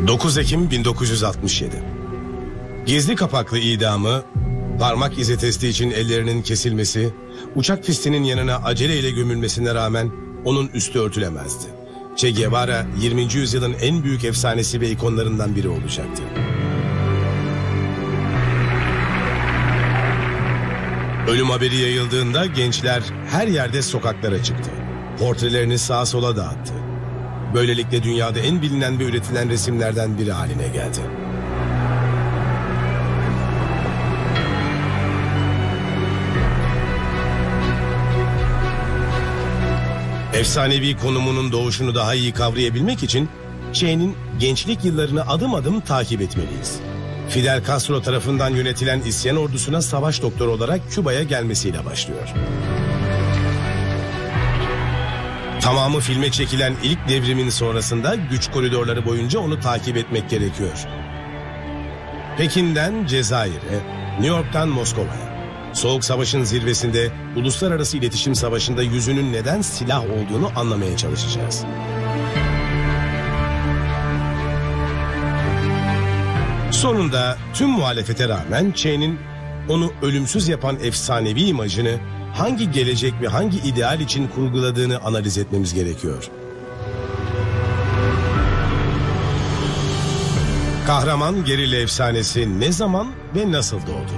9 Ekim 1967. Gizli kapaklı idamı, parmak izi testi için ellerinin kesilmesi, uçak pistinin yanına aceleyle gömülmesine rağmen onun üstü örtülemezdi. Che Guevara 20. yüzyılın en büyük efsanesi ve ikonlarından biri olacaktı. Ölüm haberi yayıldığında gençler her yerde sokaklara çıktı. Portrelerini sağa sola dağıttı. Böylelikle dünyada en bilinen ve üretilen resimlerden biri haline geldi. Efsanevi konumunun doğuşunu daha iyi kavrayabilmek için Che'nin gençlik yıllarını adım adım takip etmeliyiz. Fidel Castro tarafından yönetilen isyan ordusuna savaş doktoru olarak Küba'ya gelmesiyle başlıyor. Tamamı filme çekilen ilk devrimin sonrasında güç koridorları boyunca onu takip etmek gerekiyor. Pekin'den Cezayir'e, New York'tan Moskova'ya. Soğuk Savaş'ın zirvesinde uluslararası iletişim savaşında yüzünün neden silah olduğunu anlamaya çalışacağız. Sonunda tüm muhalefete rağmen Che'nin onu ölümsüz yapan efsanevi imajını hangi gelecek ve hangi ideal için kurguladığını analiz etmemiz gerekiyor. Kahraman gerilla efsanesi ne zaman ve nasıl doğdu?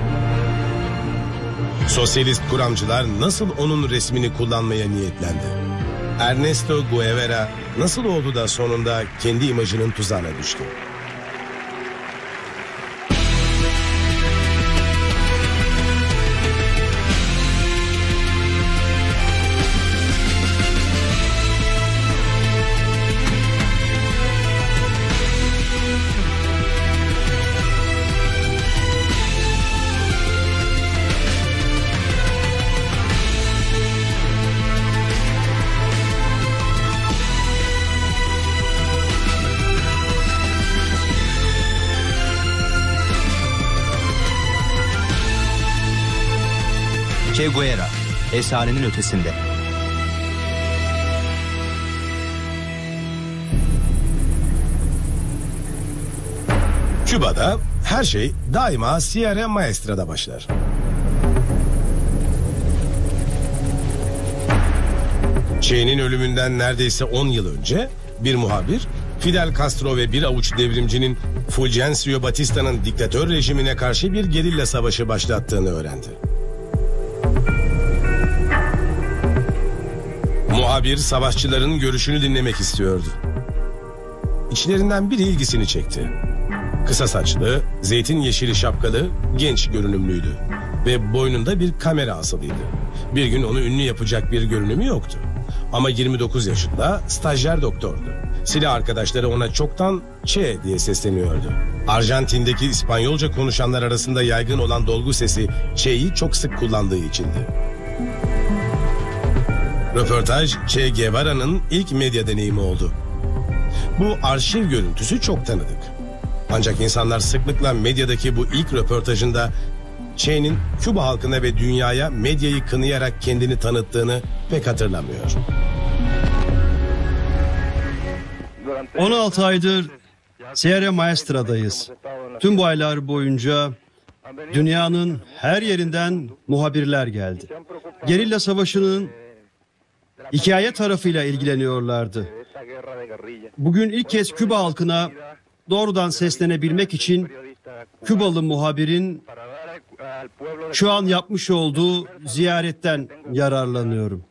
Sosyalist kuramcılar nasıl onun resmini kullanmaya niyetlendi? Ernesto Guevara nasıl oldu da sonunda kendi imajının tuzağına düştü? Che Guevara, efsanenin ötesinde. Küba'da her şey daima Sierra Maestra'da başlar. Che'nin ölümünden neredeyse 10 yıl önce bir muhabir Fidel Castro ve bir avuç devrimcinin Fulgencio Batista'nın diktatör rejimine karşı bir gerilla savaşı başlattığını öğrendi. Muhabir savaşçıların görüşünü dinlemek istiyordu. İçlerinden biri ilgisini çekti. Kısa saçlı, zeytin yeşili şapkalı, genç görünümlüydü ve boynunda bir kamera asılıydı. Bir gün onu ünlü yapacak bir görünümü yoktu. Ama 29 yaşında stajyer doktordu. Silah arkadaşları ona çoktan Che diye sesleniyordu. Arjantin'deki İspanyolca konuşanlar arasında yaygın olan dolgu sesi Che'yi çok sık kullandığı içindi. Röportaj Che Guevara'nın ilk medya deneyimi oldu. Bu arşiv görüntüsü çok tanıdık. Ancak insanlar sıklıkla medyadaki bu ilk röportajında Che'nin Küba halkına ve dünyaya medyayı kınayarak kendini tanıttığını pek hatırlamıyor. 16 aydır Sierra Maestra'dayız. Tüm bu aylar boyunca dünyanın her yerinden muhabirler geldi. Gerilla savaşının hikaye tarafıyla ilgileniyorlardı. Bugün ilk kez Küba halkına doğrudan seslenebilmek için Kübalı muhabirin şu an yapmış olduğu ziyaretten yararlanıyorum.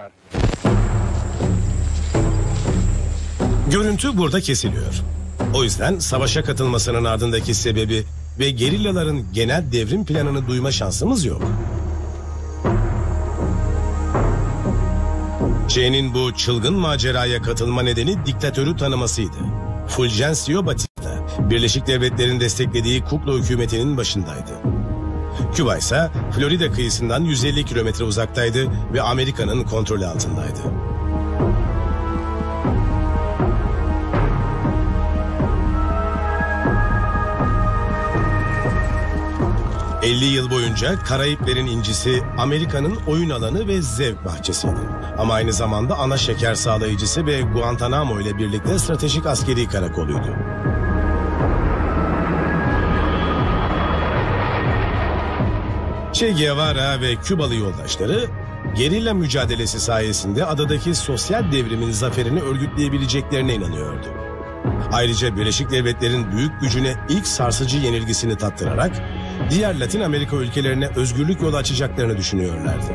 Görüntü burada kesiliyor. O yüzden savaşa katılmasının ardındaki sebebi ve gerillaların genel devrim planını duyma şansımız yok. Che'nin bu çılgın maceraya katılma nedeni diktatörü tanımasıydı. Fulgencio Batista, Birleşik Devletler'in desteklediği kukla hükümetinin başındaydı. Küba ise Florida kıyısından 150 kilometre uzaktaydı ve Amerika'nın kontrolü altındaydı. 50 yıl boyunca Karayiplerin incisi Amerika'nın oyun alanı ve zevk bahçesiydi. Ama aynı zamanda ana şeker sağlayıcısı ve Guantanamo ile birlikte stratejik askeri karakoluydu. Che Guevara ve Kübalı yoldaşları gerilla mücadelesi sayesinde adadaki sosyal devrimin zaferini örgütleyebileceklerine inanıyordu. Ayrıca Birleşik Devletler'in büyük gücüne ilk sarsıcı yenilgisini tattırarak diğer Latin Amerika ülkelerine özgürlük yolu açacaklarını düşünüyorlardı.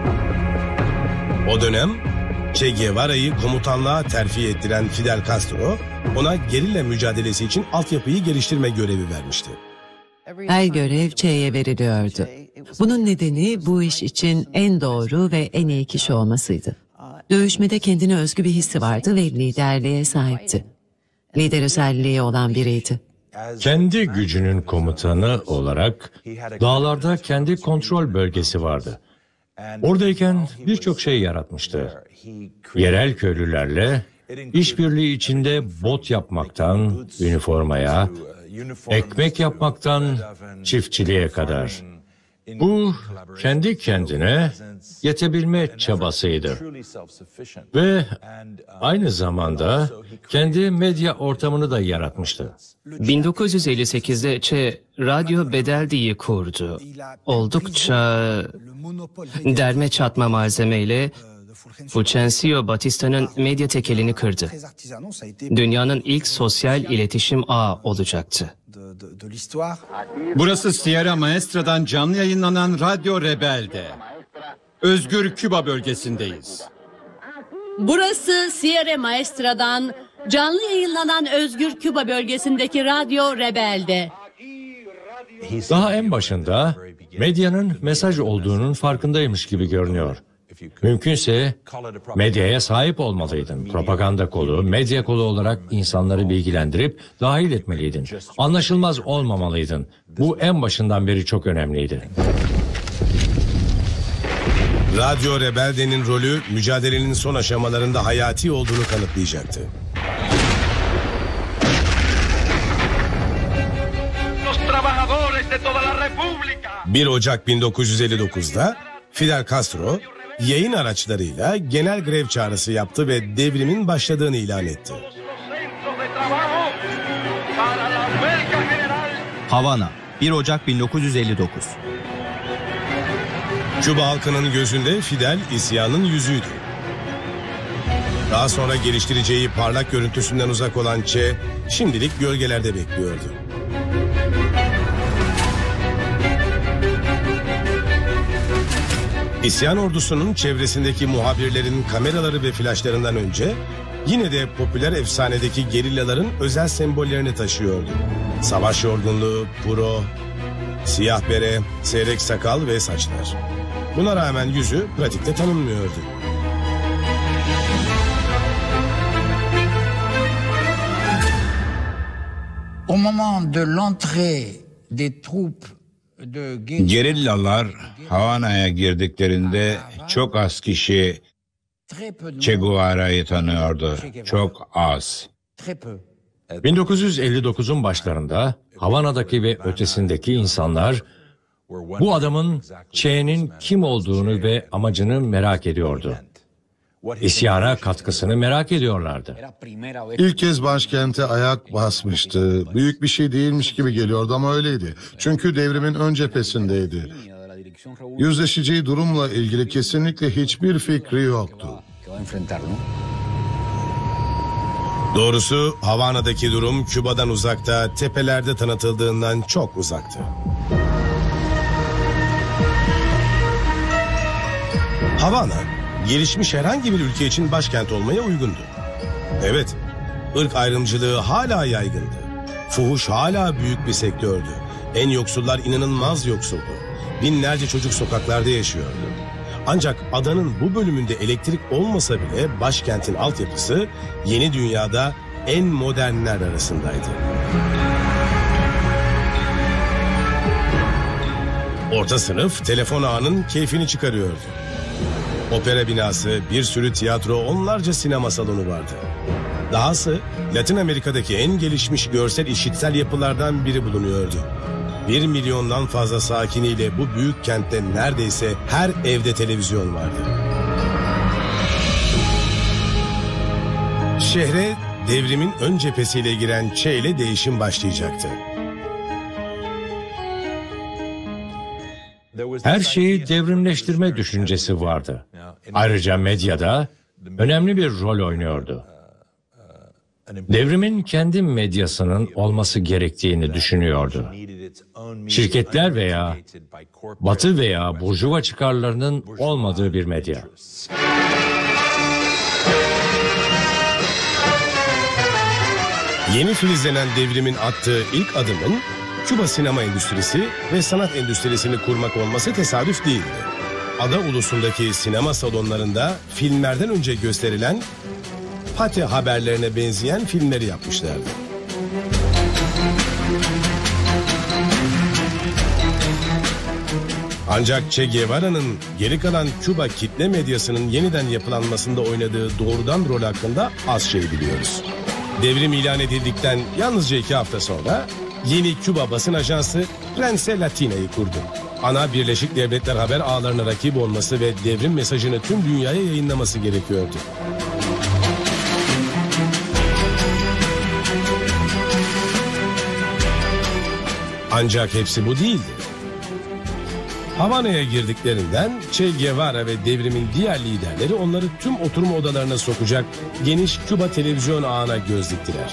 O dönem Che Guevara'yı komutanlığa terfi ettiren Fidel Castro ona gerilla mücadelesi için altyapıyı geliştirme görevi vermişti. Her görev Che'ye veriliyordu. Bunun nedeni bu iş için en doğru ve en iyi kişi olmasıydı. Dövüşmede kendine özgü bir hissi vardı ve liderliğe sahipti. Lider özelliği olan biriydi. Kendi gücünün komutanı olarak dağlarda kendi kontrol bölgesi vardı. Oradayken birçok şey yaratmıştı. Yerel köylülerle işbirliği içinde bot yapmaktan üniformaya, ekmek yapmaktan çiftçiliğe kadar. Bu kendi kendine yetebilme çabasıydı. Ve aynı zamanda kendi medya ortamını da yaratmıştı. 1958'de Che Radyo Bedeldi'yi kurdu. Oldukça derme çatma malzemeyle Fulgencio Batista'nın medya tekelini kırdı. Dünyanın ilk sosyal iletişim ağı olacaktı. Burası Sierra Maestra'dan canlı yayınlanan Radyo Rebel'de. Özgür Küba bölgesindeyiz. Burası Sierra Maestra'dan canlı yayınlanan Özgür Küba bölgesindeki Radyo Rebel'de. Daha en başında medyanın mesaj olduğunun farkındaymış gibi görünüyor. Mümkünse medyaya sahip olmalıydın. Propaganda kolu, medya kolu olarak insanları bilgilendirip dahil etmeliydin. Anlaşılmaz olmamalıydın. Bu en başından beri çok önemliydi. Radyo Rebelde'nin rolü mücadelenin son aşamalarında hayati olduğunu kanıtlayacaktı. 1 Ocak 1959'da Fidel Castro yayın araçlarıyla genel grev çağrısı yaptı ve devrimin başladığını ilan etti. Havana, 1 Ocak 1959. Küba halkının gözünde Fidel isyanın yüzüydü. Daha sonra geliştireceği parlak görüntüsünden uzak olan Che şimdilik gölgelerde bekliyordu. İsyan ordusunun çevresindeki muhabirlerin kameraları ve flaşlarından önce yine de popüler efsanedeki gerillaların özel sembollerini taşıyordu. Savaş yorgunluğu, puro, siyah bere, seyrek sakal ve saçlar. Buna rağmen yüzü pratikte tanınmıyordu. Au moment de l'entrée des troupes Gerillalar Havana'ya girdiklerinde çok az kişi Che Guevara'yı tanıyordu. Çok az. 1959'un başlarında Havana'daki ve ötesindeki insanlar bu adamın Che'nin kim olduğunu ve amacını merak ediyordu. İsyana katkısını merak ediyorlardı. İlk kez başkente ayak basmıştı. Büyük bir şey değilmiş gibi geliyordu ama öyleydi. Çünkü devrimin ön cephesindeydi. Yüzleşeceği durumla ilgili kesinlikle hiçbir fikri yoktu. Doğrusu Havana'daki durum Küba'dan uzakta, tepelerde tanıtıldığından çok uzaktı. Havana, gelişmiş herhangi bir ülke için başkent olmaya uygundu. Evet, ırk ayrımcılığı hala yaygındı. Fuhuş hala büyük bir sektördü. En yoksullar inanılmaz yoksuldu. Binlerce çocuk sokaklarda yaşıyordu. Ancak adanın bu bölümünde elektrik olmasa bile başkentin altyapısı yeni dünyada en modernler arasındaydı. Orta sınıf telefon ağının keyfini çıkarıyordu. Opera binası, bir sürü tiyatro, onlarca sinema salonu vardı. Dahası Latin Amerika'daki en gelişmiş görsel işitsel yapılardan biri bulunuyordu. 1 milyondan fazla sakiniyle bu büyük kentte neredeyse her evde televizyon vardı. Şehre devrimin ön cephesiyle giren Che ile değişim başlayacaktı. Her şeyi devrimleştirme düşüncesi vardı. Ayrıca medyada önemli bir rol oynuyordu. Devrimin kendi medyasının olması gerektiğini düşünüyordu. Şirketler veya Batı veya burjuva çıkarlarının olmadığı bir medya. Yeni filizlenen devrimin attığı ilk adımın Küba sinema endüstrisi ve sanat endüstrisini kurmak olması tesadüf değildi. Ada ulusundaki sinema salonlarında filmlerden önce gösterilen Pate haberlerine benzeyen filmleri yapmışlardı. Ancak Che Guevara'nın geri kalan Küba kitle medyasının yeniden yapılanmasında oynadığı doğrudan rol hakkında az şey biliyoruz. Devrim ilan edildikten yalnızca 2 hafta sonra yeni Küba basın ajansı Prensa Latina'yı kurdu. Ana Birleşik Devletler haber ağlarına rakip olması ve devrim mesajını tüm dünyaya yayınlaması gerekiyordu. Ancak hepsi bu değildi. Havana'ya girdiklerinden Che Guevara ve devrimin diğer liderleri onları tüm oturma odalarına sokacak geniş Küba televizyon ağına göz diktiler.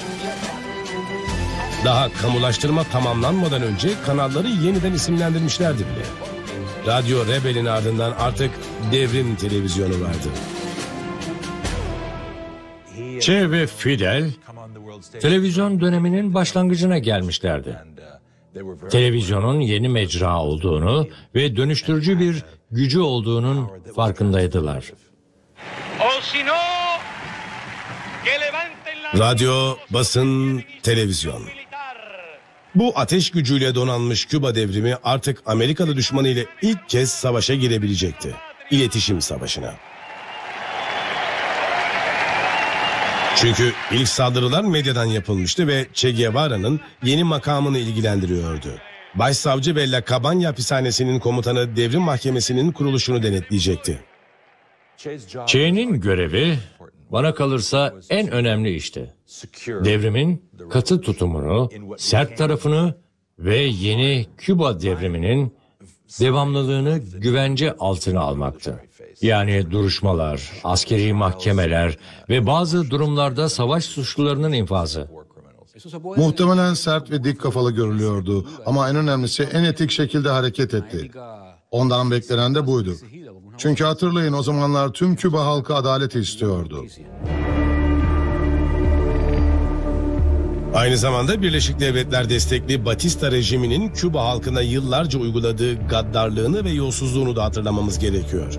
Daha kamulaştırma tamamlanmadan önce kanalları yeniden isimlendirmişlerdi bile. Radyo Rebel'in ardından artık devrim televizyonu vardı. Che ve Fidel televizyon döneminin başlangıcına gelmişlerdi. Televizyonun yeni mecra olduğunu ve dönüştürücü bir gücü olduğunun farkındaydılar. Radyo, basın, televizyon. Bu ateş gücüyle donanmış Küba devrimi artık Amerikalı düşmanı ile ilk kez savaşa girebilecekti. İletişim savaşına. Çünkü ilk saldırılar medyadan yapılmıştı ve Che Guevara'nın yeni makamını ilgilendiriyordu. Başsavcı Bella Cabaña hapishanesinin komutanı devrim mahkemesinin kuruluşunu denetleyecekti. Che'nin görevi bana kalırsa en önemli işti. Devrimin katı tutumunu, sert tarafını ve yeni Küba devriminin devamlılığını güvence altına almaktı. Yani duruşmalar, askeri mahkemeler ve bazı durumlarda savaş suçlularının infazı. Muhtemelen sert ve dik kafalı görülüyordu ama en önemlisi en etik şekilde hareket etti. Ondan beklenen de buydu. Çünkü hatırlayın, o zamanlar tüm Küba halkı adalet istiyordu. Aynı zamanda Birleşik Devletler destekli Batista rejiminin Küba halkına yıllarca uyguladığı gaddarlığını ve yolsuzluğunu da hatırlamamız gerekiyor.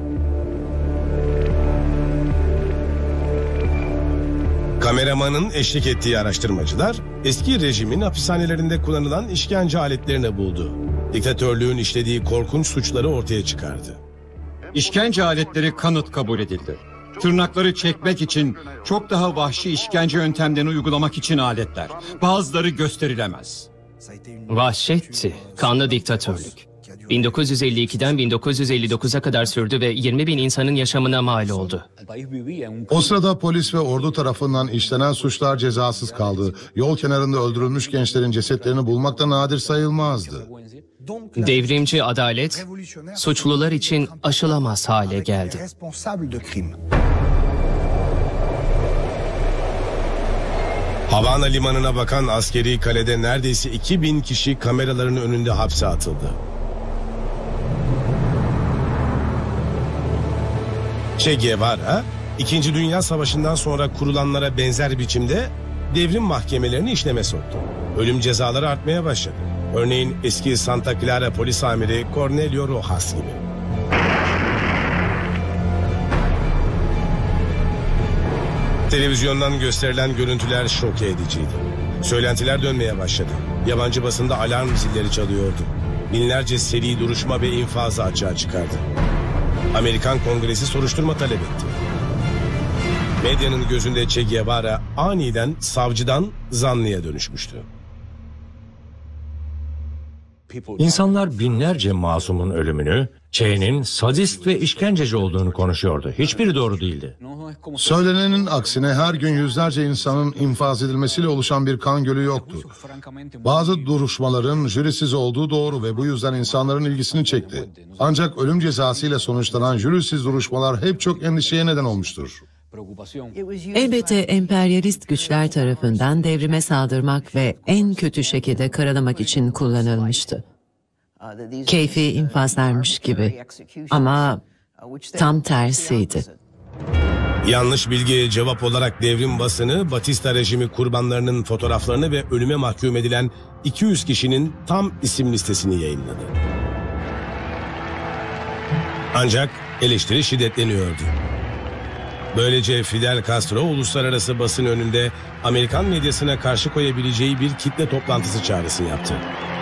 Kameramanın eşlik ettiği araştırmacılar eski rejimin hapishanelerinde kullanılan işkence aletlerini buldu. Diktatörlüğün işlediği korkunç suçları ortaya çıkardı. İşkence aletleri kanıt kabul edildi. Tırnakları çekmek için çok daha vahşi işkence yöntemlerini uygulamak için aletler. Bazıları gösterilemez. Vahşetti, kanlı diktatörlük. 1952'den 1959'a kadar sürdü ve 20 bin insanın yaşamına mal oldu. O sırada polis ve ordu tarafından işlenen suçlar cezasız kaldı. Yol kenarında öldürülmüş gençlerin cesetlerini bulmak da nadir sayılmazdı. Devrimci adalet, suçlular için aşılamaz hale geldi. Havana limanına bakan askeri kalede neredeyse 2000 kişi kameraların önünde hapse atıldı. Che Guevara, 2. Dünya Savaşı'ndan sonra kurulanlara benzer biçimde devrim mahkemelerini işleme soktu. Ölüm cezaları artmaya başladı. Örneğin eski Santa Clara polis amiri Cornelio Rojas gibi. Televizyondan gösterilen görüntüler şok ediciydi. Söylentiler dönmeye başladı. Yabancı basında alarm zilleri çalıyordu. Binlerce seri duruşma ve infazı açığa çıkardı. Amerikan Kongresi soruşturma talep etti. Medyanın gözünde Che Guevara aniden savcıdan zanlıya dönüşmüştü. İnsanlar binlerce masumun ölümünü, Che'nin sadist ve işkenceci olduğunu konuşuyordu. Hiçbiri doğru değildi. Söylenenin aksine her gün yüzlerce insanın infaz edilmesiyle oluşan bir kan gölü yoktu. Bazı duruşmaların jürisiz olduğu doğru ve bu yüzden insanların ilgisini çekti. Ancak ölüm cezası ile sonuçlanan jürisiz duruşmalar hep çok endişeye neden olmuştur. Elbette emperyalist güçler tarafından devrime saldırmak ve en kötü şekilde karalamak için kullanılmıştı. Keyfi infazlarmış gibi ama tam tersiydi. Yanlış bilgiye cevap olarak devrim basını Batista rejimi kurbanlarının fotoğraflarını ve ölüme mahkum edilen 200 kişinin tam isim listesini yayınladı. Ancak eleştiri şiddetleniyordu. Böylece Fidel Castro uluslararası basın önünde Amerikan medyasına karşı koyabileceği bir kitle toplantısı çağrısı yaptı.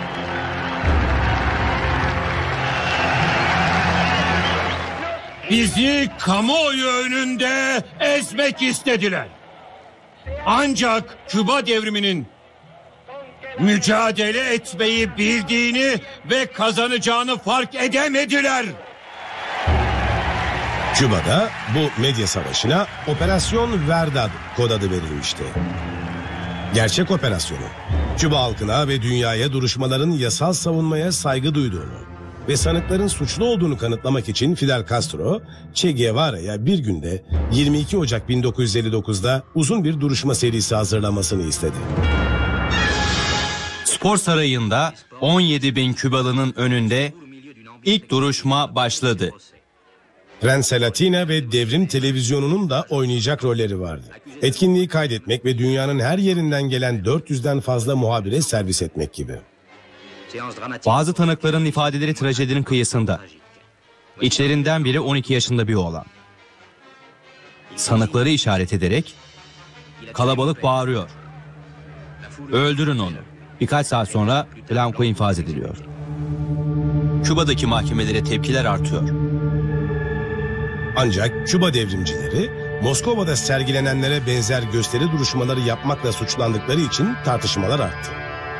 Bizi kamuoyu önünde ezmek istediler. Ancak Küba devriminin mücadele etmeyi bildiğini ve kazanacağını fark edemediler. Küba'da bu medya savaşına Operasyon Verdad kod adı verilmişti. Gerçek operasyonu, Küba halkına ve dünyaya duruşmaların yasal savunmaya saygı duyduğunu ve sanıkların suçlu olduğunu kanıtlamak için Fidel Castro, Che Guevara'ya bir günde 22 Ocak 1959'da uzun bir duruşma serisi hazırlamasını istedi. Spor sarayında 17 bin Kübalı'nın önünde ilk duruşma başladı. Prensa Latina ve Devrim Televizyonu'nun da oynayacak rolleri vardı. Etkinliği kaydetmek ve dünyanın her yerinden gelen 400'den fazla muhabire servis etmek gibi. Bazı tanıkların ifadeleri trajedinin kıyısında. İçlerinden biri 12 yaşında bir oğlan. Sanıkları işaret ederek kalabalık bağırıyor. Öldürün onu. Birkaç saat sonra Blanco infaz ediliyor. Küba'daki mahkemelere tepkiler artıyor. Ancak Küba devrimcileri Moskova'da sergilenenlere benzer gösteri duruşmaları yapmakla suçlandıkları için tartışmalar arttı.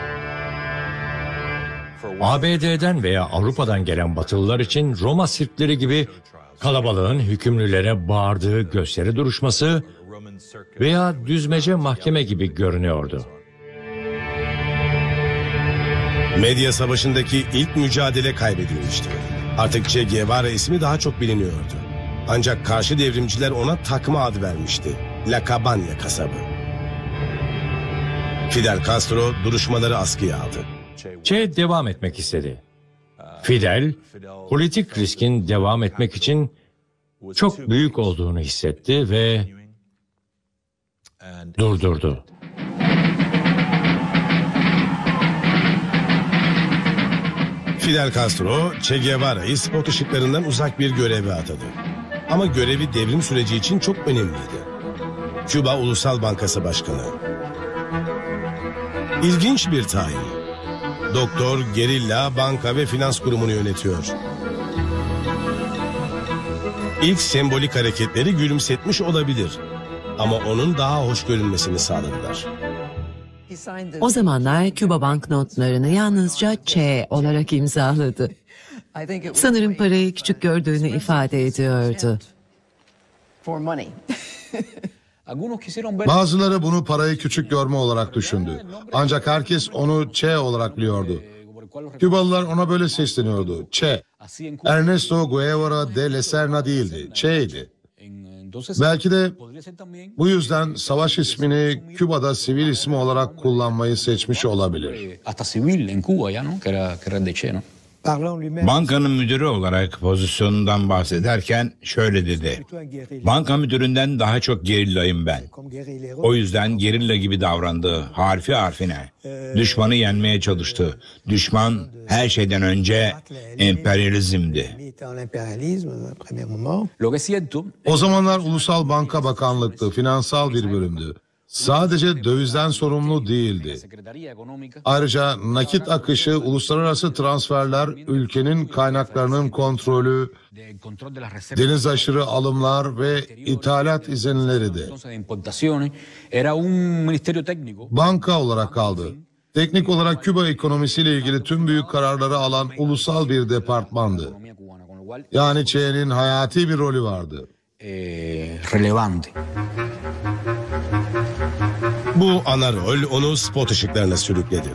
ABD'den veya Avrupa'dan gelen Batılılar için Roma sirkleri gibi kalabalığın hükümlülere bağırdığı gösteri duruşması veya düzmece mahkeme gibi görünüyordu. Medya savaşındaki ilk mücadele kaybedilmişti. Artık Che Guevara ismi daha çok biliniyordu. Ancak karşı devrimciler ona takma ad vermişti. La Cabaña kasabı. Fidel Castro duruşmaları askıya aldı. Che devam etmek istedi. Fidel, politik riskin devam etmek için çok büyük olduğunu hissetti ve durdurdu. Fidel Castro, Che Guevara'yı spot ışıklarından uzak bir göreve atadı. Ama görevi devrim süreci için çok önemliydi. Küba Ulusal Bankası Başkanı. İlginç bir tayin. Doktor, gerilla, banka ve finans kurumunu yönetiyor. İlk sembolik hareketleri gülümsetmiş olabilir. Ama onun daha hoş görünmesini sağladılar. O zamanlar Küba banknotlarını yalnızca Che olarak imzaladı. Sanırım parayı küçük gördüğünü ifade ediyordu. Bazıları bunu parayı küçük görme olarak düşündü. Ancak herkes onu Che olarak biliyordu. Kübalılar ona böyle sesleniyordu. Che. Ernesto Guevara de la Serna değildi. Che'ydi. Belki de bu yüzden savaş ismini Küba'da sivil ismi olarak kullanmayı seçmiş olabilir. Bankanın müdürü olarak pozisyonundan bahsederken şöyle dedi. Banka müdüründen daha çok gerillayım ben. O yüzden gerilla gibi davrandı, harfi harfine. Düşmanı yenmeye çalıştı. Düşman her şeyden önce emperyalizmdi. O zamanlar Ulusal Banka Bakanlık'tı, finansal bir bölümdü. Sadece dövizden sorumlu değildi. Ayrıca nakit akışı, uluslararası transferler, ülkenin kaynaklarının kontrolü, deniz aşırı alımlar ve ithalat izinleri de. Banka olarak kaldı. Teknik olarak Küba ekonomisiyle ilgili tüm büyük kararları alan ulusal bir departmandı. Yani Che'nin hayati bir rolü vardı. Relevante. Bu ana rol onu spot ışıklarına sürükledi.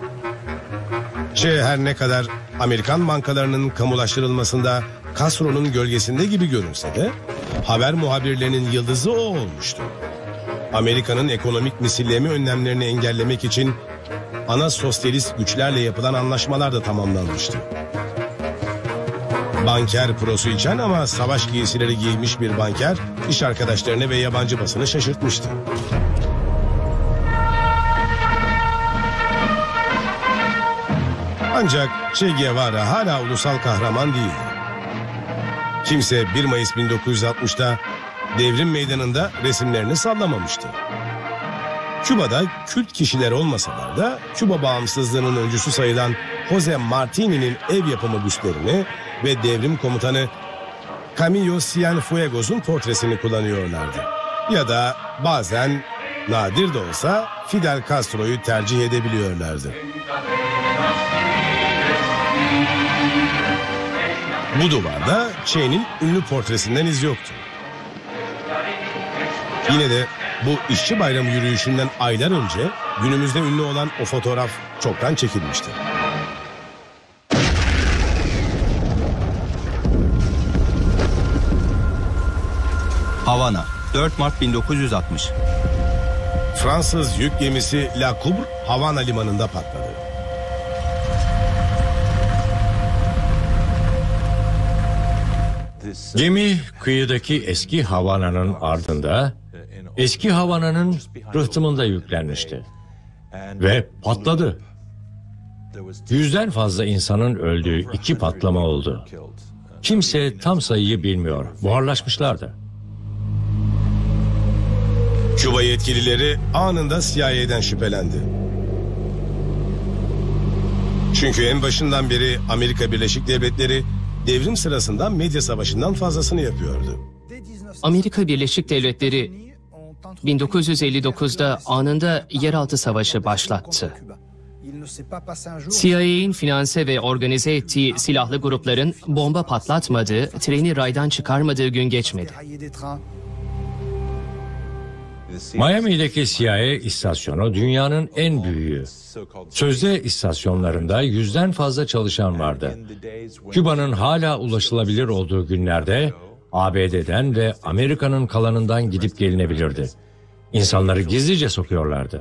Che her ne kadar Amerikan bankalarının kamulaştırılmasında Castro'nun gölgesinde gibi görünse de haber muhabirlerinin yıldızı o olmuştu. Amerika'nın ekonomik misilleme önlemlerini engellemek için ana sosyalist güçlerle yapılan anlaşmalar da tamamlanmıştı. Banker prosu içen ama savaş giysileri giymiş bir banker iş arkadaşlarını ve yabancı basını şaşırtmıştı. Ancak Che Guevara hala ulusal kahraman değildi. Kimse 1 Mayıs 1960'da devrim meydanında resimlerini sallamamıştı. Küba'da kült kişiler olmasalar da Küba bağımsızlığının öncüsü sayılan Jose Martini'nin ev yapımı büstlerini ve devrim komutanı Camilo Cienfuegos'un portresini kullanıyorlardı. Ya da bazen nadir de olsa Fidel Castro'yu tercih edebiliyorlardı. Bu duvarda Che'nin ünlü portresinden iz yoktu. Yine de bu işçi bayramı yürüyüşünden aylar önce günümüzde ünlü olan o fotoğraf çoktan çekilmişti. Havana, 4 Mart 1960. Fransız yük gemisi La Coubre, Havana limanında patladı. Gemi kıyıdaki eski Havana'nın ardında, eski Havana'nın rıhtımında yüklenmişti ve patladı. 100'den fazla insanın öldüğü 2 patlama oldu. Kimse tam sayıyı bilmiyor, buharlaşmışlardı. Küba yetkilileri anında CIA'den şüphelendi. Çünkü en başından beri Amerika Birleşik Devletleri devrim sırasında medya savaşından fazlasını yapıyordu. Amerika Birleşik Devletleri 1959'da anında yeraltı savaşı başlattı. CIA'in finanse ve organize ettiği silahlı grupların bomba patlatmadığı, treni raydan çıkarmadığı gün geçmedi. Miami'deki CIA istasyonu dünyanın en büyüğü. Sözde istasyonlarında 100'den fazla çalışan vardı. Küba'nın hala ulaşılabilir olduğu günlerde ABD'den ve Amerika'nın kalanından gidip gelinebilirdi. İnsanları gizlice sokuyorlardı.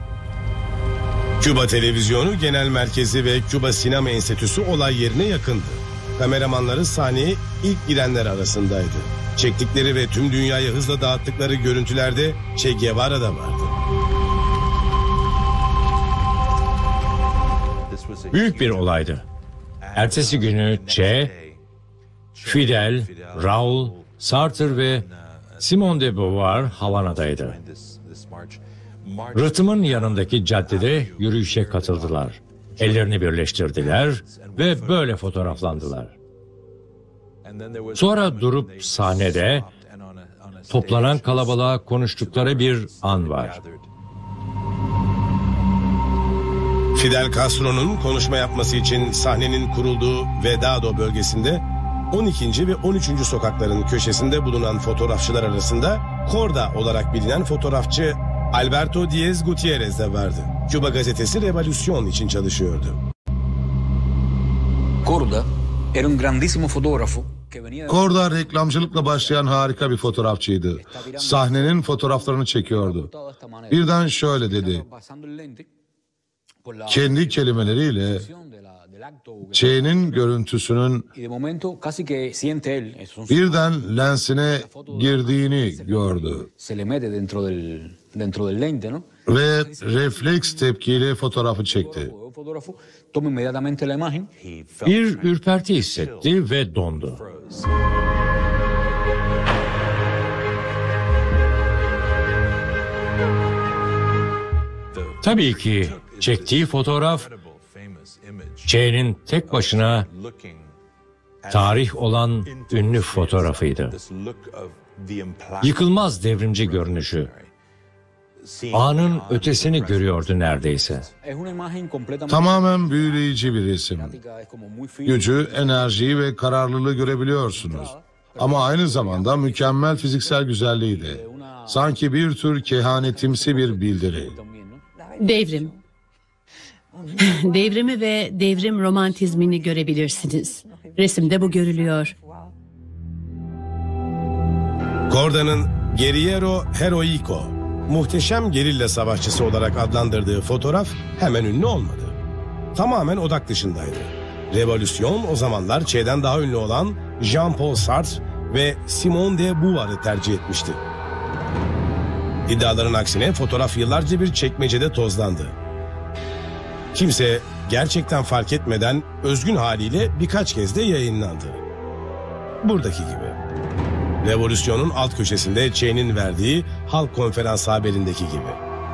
Küba Televizyonu Genel Merkezi ve Küba Sinema Enstitüsü olay yerine yakındı. Kameramanları sahneye ilk girenler arasındaydı. Çektikleri ve tüm dünyaya hızla dağıttıkları görüntülerde Che Guevara da vardı. Büyük bir olaydı. Ertesi günü Che, Fidel, Raul, Sartre ve Simone de Beauvoir Havana'daydı. Rıhtımın yanındaki caddede yürüyüşe katıldılar. Ellerini birleştirdiler ve böyle fotoğraflandılar. Sonra durup sahnede toplanan kalabalığa konuştukları bir an var. Fidel Castro'nun konuşma yapması için sahnenin kurulduğu Vedado bölgesinde 12. ve 13. sokakların köşesinde bulunan fotoğrafçılar arasında Korda olarak bilinen fotoğrafçı Alberto Diaz Gutierrez de vardı. Küba gazetesi Revolución için çalışıyordu. Korda era un grandissimo fotografo. Korda reklamcılıkla başlayan harika bir fotoğrafçıydı. Sahnenin fotoğraflarını çekiyordu. Birden şöyle dedi. Kendi kelimeleriyle Che'nin görüntüsünün birden lensine girdiğini gördü. Ve refleks tepkiyle fotoğrafı çekti. Bir ürperti hissetti ve dondu. Tabii ki çektiği fotoğraf Che'nin tek başına tarih olan ünlü fotoğrafıydı. Yıkılmaz devrimci görünüşü. Anın ötesini görüyordu neredeyse. Tamamen büyüleyici bir resim. Gücü, enerjiyi ve kararlılığı görebiliyorsunuz. Ama aynı zamanda mükemmel fiziksel güzelliğiydi. Sanki bir tür kehanetimsi bir bildiri. Devrim. Devrimi ve devrim romantizmini görebilirsiniz. Resimde bu görülüyor. Corda'nın Guerriero Heroico, muhteşem gerilla savaşçısı olarak adlandırdığı fotoğraf hemen ünlü olmadı. Tamamen odak dışındaydı. Revolüsyon o zamanlar Che'den daha ünlü olan Jean-Paul Sartre ve Simone de Beauvoir'ı tercih etmişti. İddiaların aksine fotoğraf yıllarca bir çekmecede tozlandı. Kimse gerçekten fark etmeden özgün haliyle birkaç kez de yayınlandı. Buradaki gibi. Revolüsyonun alt köşesinde Che'nin verdiği halk konferans haberindeki gibi.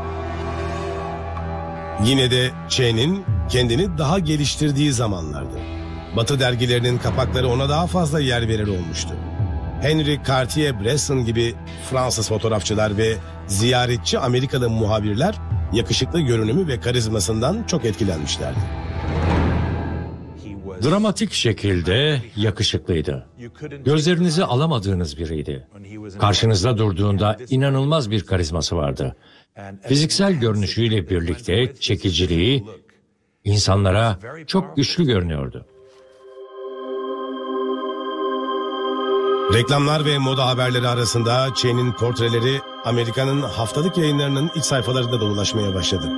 Yine de Che'nin kendini daha geliştirdiği zamanlardı. Batı dergilerinin kapakları ona daha fazla yer verir olmuştu. Henry Cartier-Bresson gibi Fransız fotoğrafçılar ve ziyaretçi Amerikalı muhabirler yakışıklı görünümü ve karizmasından çok etkilenmişlerdi. Dramatik şekilde yakışıklıydı. Gözlerinizi alamadığınız biriydi. Karşınızda durduğunda inanılmaz bir karizması vardı. Fiziksel görünüşüyle birlikte çekiciliği insanlara çok güçlü görünüyordu. Reklamlar ve moda haberleri arasında Che'nin portreleri Amerika'nın haftalık yayınlarının ilk sayfalarında da ulaşmaya başladı.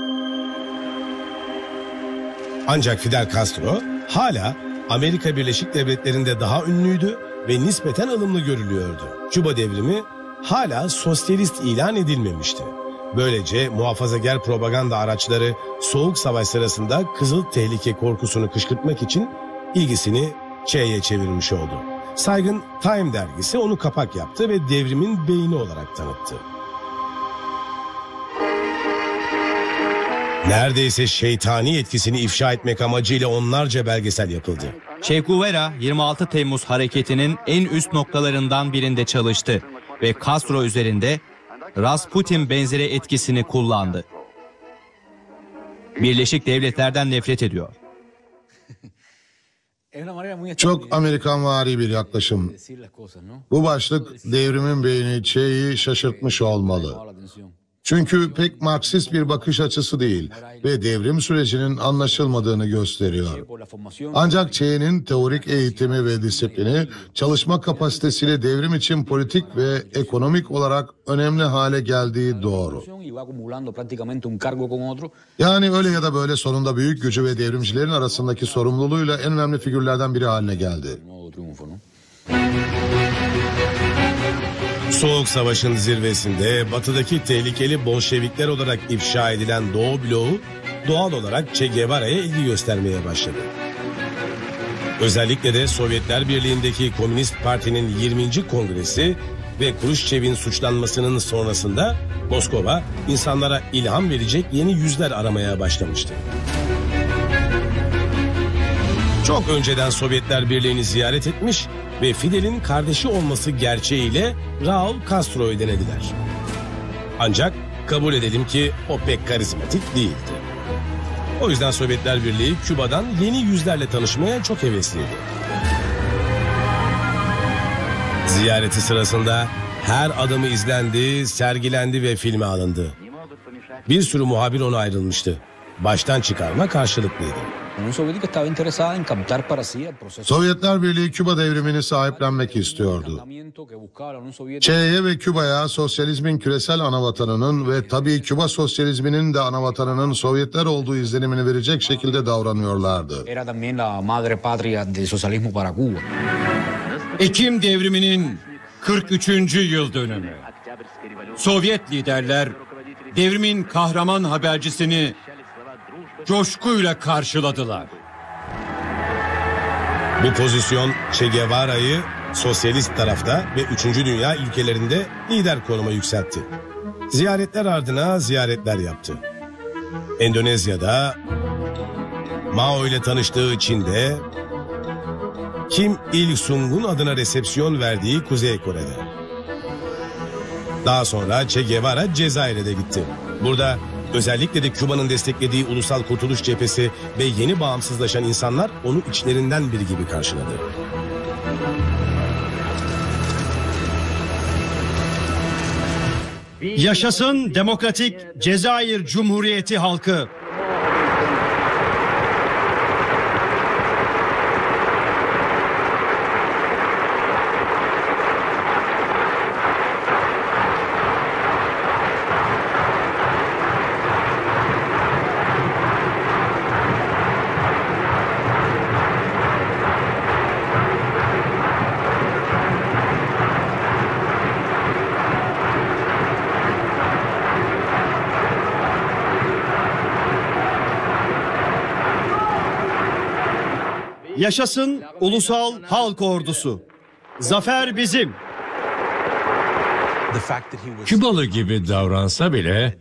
Ancak Fidel Castro hala Amerika Birleşik Devletleri'nde daha ünlüydü ve nispeten ılımlı görülüyordu. Küba devrimi hala sosyalist ilan edilmemişti. Böylece muhafazakar propaganda araçları Soğuk Savaş sırasında Kızıl Tehlike korkusunu kışkırtmak için ilgisini Che'ye çevirmiş oldu. Saygın Time dergisi onu kapak yaptı ve devrimin beyni olarak tanıttı. Neredeyse şeytani etkisini ifşa etmek amacıyla onlarca belgesel yapıldı. Che Guevara 26 Temmuz hareketinin en üst noktalarından birinde çalıştı ve Castro üzerinde Rasputin benzeri etkisini kullandı. Birleşik Devletler'den nefret ediyor. Çok Amerikanvari bir yaklaşım. Bu başlık devrimin beyni Che'yi şaşırtmış olmalı. Çünkü pek Marksist bir bakış açısı değil ve devrim sürecinin anlaşılmadığını gösteriyor. Ancak Che'nin teorik eğitimi ve disiplini çalışma kapasitesiyle devrim için politik ve ekonomik olarak önemli hale geldiği doğru. Yani öyle ya da böyle sonunda büyük gücü ve devrimcilerin arasındaki sorumluluğuyla en önemli figürlerden biri haline geldi. Soğuk Savaş'ın zirvesinde batıdaki tehlikeli Bolşevikler olarak ifşa edilen Doğu bloğu doğal olarak Che Guevara'ya ilgi göstermeye başladı. Özellikle de Sovyetler Birliği'ndeki Komünist Parti'nin 20. Kongresi ve Kruşçev'in suçlanmasının sonrasında Moskova insanlara ilham verecek yeni yüzler aramaya başlamıştı. Çok önceden Sovyetler Birliği'ni ziyaret etmiş ve Fidel'in kardeşi olması gerçeğiyle Raul Castro'yu denediler. Ancak kabul edelim ki o pek karizmatik değildi. O yüzden Sovyetler Birliği Küba'dan yeni yüzlerle tanışmaya çok hevesliydi. Ziyareti sırasında her adımı izlendi, sergilendi ve filme alındı. Bir sürü muhabir ona ayrılmıştı. Baştan çıkarma karşılıklıydı. Sovyetler Birliği Küba devrimini sahiplenmek istiyordu. Che'ye ve Küba'ya sosyalizmin küresel anavatanının ve tabii Küba sosyalizminin de anavatanının Sovyetler olduğu izlenimini verecek şekilde davranıyorlardı. Ekim devriminin 43. yıl dönümü. Sovyet liderler devrimin kahraman habercisini coşkuyla karşıladılar. Bu pozisyon Che Guevara'yı sosyalist tarafta ve 3. Dünya ülkelerinde lider konuma yükseltti. Ziyaretler ardına ziyaretler yaptı. Endonezya'da, Mao ile tanıştığı Çin'de, Kim Il-sung'un adına resepsiyon verdiği Kuzey Kore'de. Daha sonra Che Guevara Cezayir'e de gitti. Burada özellikle de Küba'nın desteklediği Ulusal Kurtuluş Cephesi ve yeni bağımsızlaşan insanlar onu içlerinden biri gibi karşıladı. Yaşasın Demokratik Cezayir Cumhuriyeti halkı. Yaşasın Ulusal Halk Ordusu. Zafer bizim. Kübalı gibi davransa bile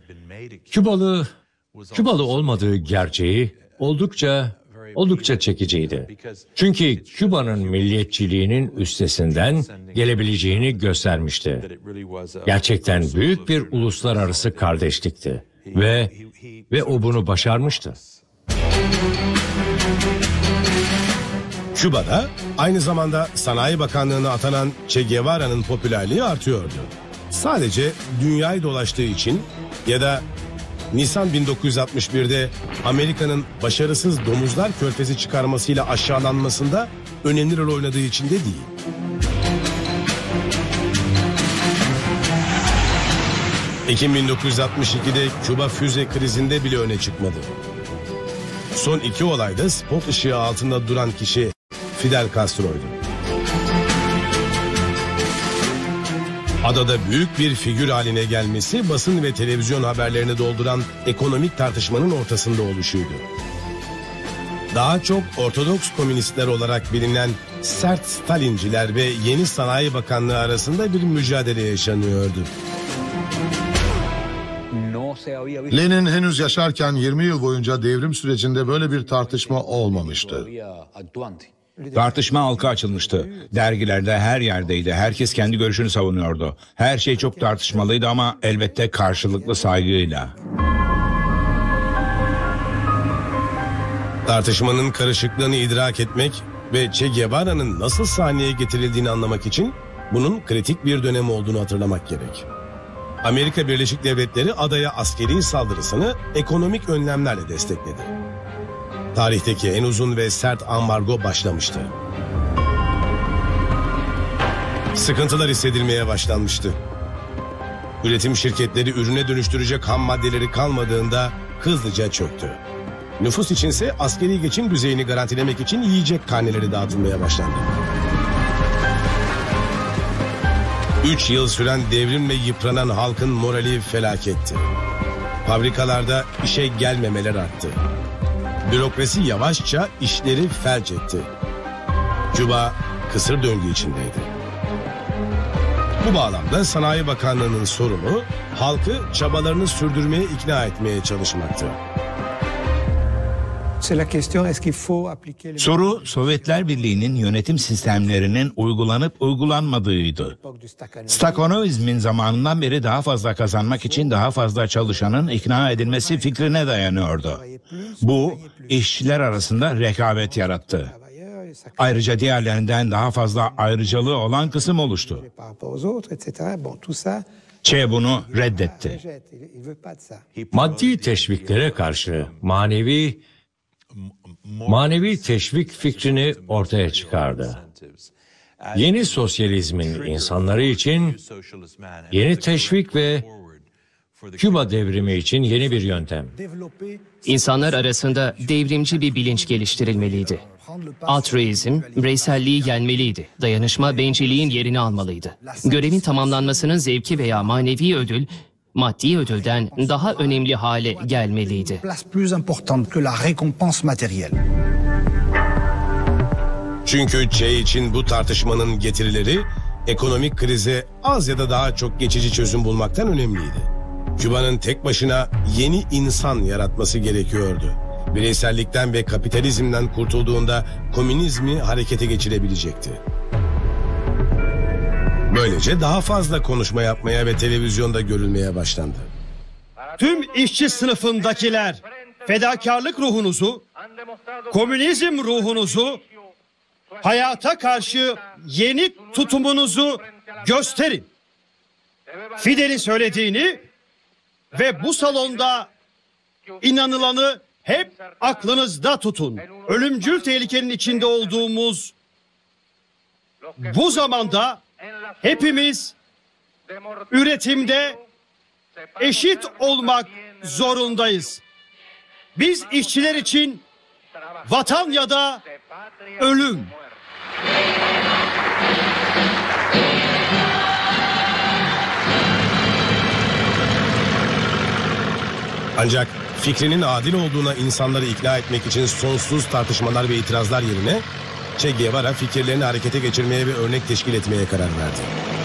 Kübalı olmadığı gerçeği oldukça çekiciydi. Çünkü Küba'nın milliyetçiliğinin üstesinden gelebileceğini göstermişti. Gerçekten büyük bir uluslararası kardeşlikti ve o bunu başarmıştı. Küba'da aynı zamanda Sanayi Bakanlığı'na atanan Che Guevara'nın popülerliği artıyordu. Sadece dünyayı dolaştığı için ya da Nisan 1961'de Amerika'nın başarısız domuzlar körfezi çıkarmasıyla aşağılanmasında önemli rol oynadığı için de değil. Ekim 1962'de Küba füze krizinde bile öne çıkmadı. Son iki olayda spot ışığı altında duran kişi Fidel Castro'ydu. Adada büyük bir figür haline gelmesi basın ve televizyon haberlerini dolduran ekonomik tartışmanın ortasında oluşuydu. Daha çok Ortodoks komünistler olarak bilinen sert Stalinciler ve yeni Sanayi Bakanlığı arasında bir mücadele yaşanıyordu. Lenin henüz yaşarken 20 yıl boyunca devrim sürecinde böyle bir tartışma olmamıştı. Tartışma halka açılmıştı. Dergilerde her yerdeydi. Herkes kendi görüşünü savunuyordu. Her şey çok tartışmalıydı ama elbette karşılıklı saygıyla. Tartışmanın karışıklığını idrak etmek ve Che Guevara'nın nasıl sahneye getirildiğini anlamak için bunun kritik bir dönem olduğunu hatırlamak gerek. Amerika Birleşik Devletleri adaya askeri saldırısını ekonomik önlemlerle destekledi. Tarihteki en uzun ve sert ambargo başlamıştı. Sıkıntılar hissedilmeye başlanmıştı. Üretim şirketleri ürüne dönüştürecek ham maddeleri kalmadığında hızlıca çöktü. Nüfus içinse askeri geçim düzeyini garantilemek için yiyecek karneleri dağıtılmaya başlandı. 3 yıl süren devrimle yıpranan halkın morali felaketti. Fabrikalarda işe gelmemeler arttı. Bürokrasi yavaşça işleri felç etti. Küba kısır döngü içindeydi. Bu bağlamda Sanayi Bakanlığı'nın sorunu halkı çabalarını sürdürmeye ikna etmeye çalışmaktı. Soru Sovyetler Birliği'nin yönetim sistemlerinin uygulanıp uygulanmadığıydı. Stakhanovizmin zamanından beri daha fazla kazanmak için daha fazla çalışanın ikna edilmesi fikrine dayanıyordu. Bu işçiler arasında rekabet yarattı. Ayrıca diğerlerinden daha fazla ayrıcalığı olan kısım oluştu. Che bunu reddetti. Maddi teşviklere karşı manevi teşvik fikrini ortaya çıkardı. Yeni sosyalizmin insanları için yeni teşvik ve Küba devrimi için yeni bir yöntem. İnsanlar arasında devrimci bir bilinç geliştirilmeliydi. Altruizm, bireyselliği yenmeliydi. Dayanışma, bencilliğin yerini almalıydı. Görevin tamamlanmasının zevki veya manevi ödül, maddi ödülden daha önemli hale gelmeliydi. Çünkü Che için bu tartışmanın getirileri ekonomik krize az ya da daha çok geçici çözüm bulmaktan önemliydi. Küba'nın tek başına yeni insan yaratması gerekiyordu. Bireysellikten ve kapitalizmden kurtulduğunda komünizmi harekete geçirebilecekti. Böylece daha fazla konuşma yapmaya ve televizyonda görülmeye başlandı. Tüm işçi sınıfındakiler fedakarlık ruhunuzu, komünizm ruhunuzu, hayata karşı yeni tutumunuzu gösterin. Fidel'in söylediğini ve bu salonda inanılanı hep aklınızda tutun. Ölümcül tehlikenin içinde olduğumuz bu zamanda hepimiz üretimde eşit olmak zorundayız. Biz işçiler için vatan ya da ölüm. Ancak fikrinin adil olduğuna insanları ikna etmek için sonsuz tartışmalar ve itirazlar yerine Che Guevara fikirlerini harekete geçirmeye ve örnek teşkil etmeye karar verdi.